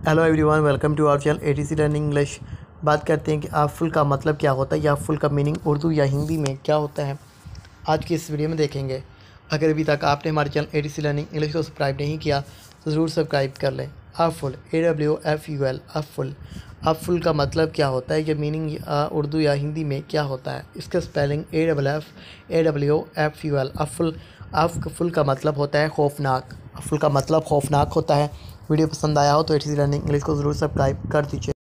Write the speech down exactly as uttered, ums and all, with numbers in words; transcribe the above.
Hello everyone, welcome to our channel ATC learning English. बात करते हैं कि आप फुल का मतलब क्या होता है या फुल का मीनिंग उर्दू या हिंदी में क्या होता है। आज की इस वीडियो में देखेंगे। अगर अभी तक आपने हमारे चैनल एटीसी लर्निंग इंग्लिश को सब्सक्राइब नहीं किया तो ज़रूर सब्सक्राइब कर लें। Awful A W F U L awful awful का मतलब क्या होता है, ये मीनिंग उर्दू या हिंदी में क्या होता है। इसका spelling A double F A W F U L awful awful का मतलब होता है खौफनाक। फुल का मतलब खौफनाक होता है। वीडियो पसंद आया हो तो एटीसी लर्निंग इंग्लिश को ज़रूर सब्सक्राइब कर दीजिए।